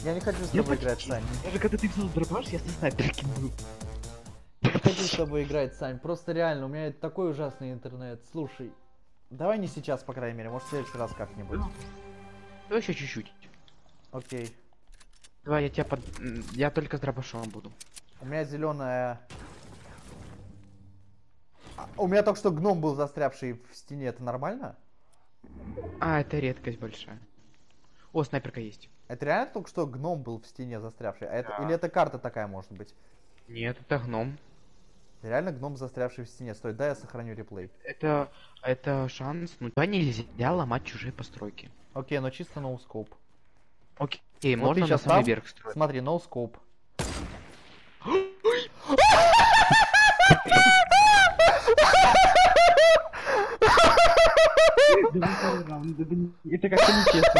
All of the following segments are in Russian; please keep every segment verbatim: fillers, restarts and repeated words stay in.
Я не хочу с Я тобой почти- играть, Сань. Даже когда ты взял дробаш, я со снайперки был. Я не хочу с тобой играть, Сань. Просто реально, у меня такой ужасный интернет. Слушай, давай не сейчас, по крайней мере, может в следующий раз как-нибудь. Давай еще чуть-чуть. Окей. Давай, я тебя под... м, Я только с дробашом буду. У меня зеленая. А, у меня только что гном был застрявший в стене, это нормально? А, это редкость большая. О, снайперка есть. Это реально только что гном был в стене застрявший? А это... Да. Или это карта такая может быть? Нет, это гном. Реально гном застрявший в стене. Стой, дай я сохраню реплей. Это... Это шанс. Ну, да, нельзя ломать чужие постройки. Окей, но чисто ноускоп. Окей, Вот можно ты на щас самый там? верх строить. Смотри, ноускоп. Это как-то нечестно.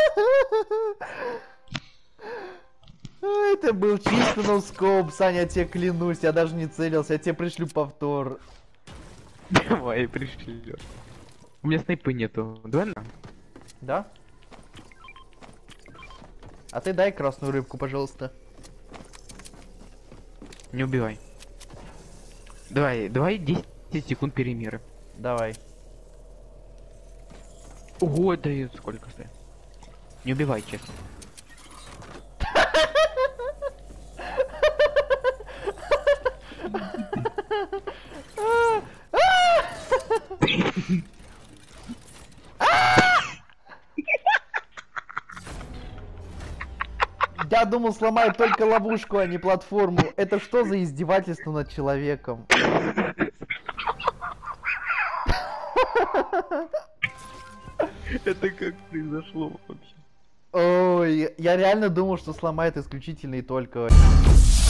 Это был чисто ноускоп, Саня, я тебе клянусь, я даже не целился, я тебе пришлю повтор. Давай, пришли. У меня снайпы нету. Давай на. Да? А ты дай красную рыбку, пожалуйста. Не убивай. Давай, давай десять секунд перемиры. Давай. Ого, дают сколько стоит. Не убивай, честно. Я думал, сломают только ловушку, а не платформу. Это что за издевательство над человеком? Это как произошло вообще? Ой, я реально думал, что сломает исключительно и только...